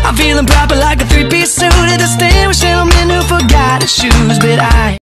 I'm feeling proper like a three-piece suit, a distinguished gentleman who forgot his shoes. But I